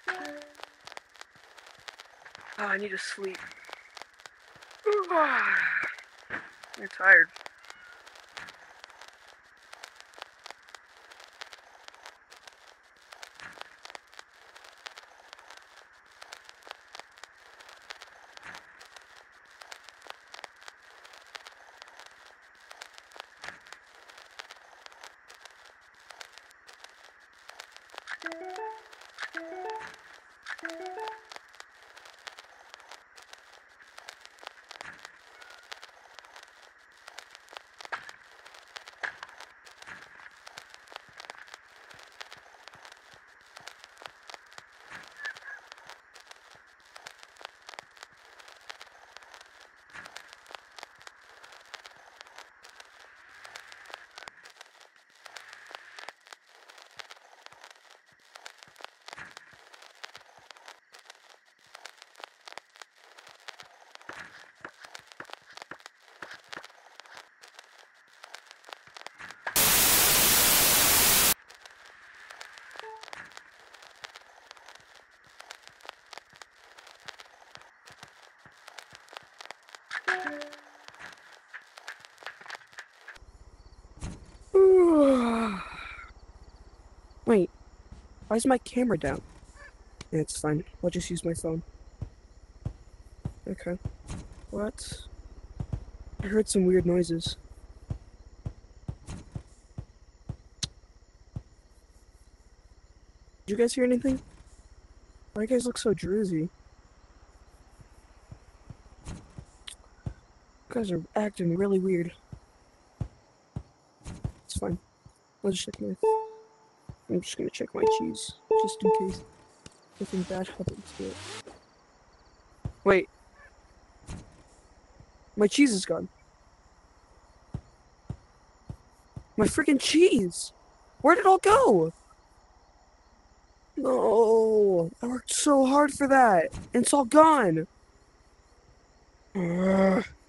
Oh, I need to sleep. I'm tired. Wait, why is my camera down? Yeah, it's fine. I'll just use my phone. Okay. What? I heard some weird noises. Did you guys hear anything? Why you guys look so drowsy? You guys are acting really weird. It's fine. I'll just check my... I'm just gonna check my cheese, just in case anything bad happens to it. Wait. My cheese is gone. My freaking cheese! Where'd it all go? No, I worked so hard for that, and it's all gone. Ugh.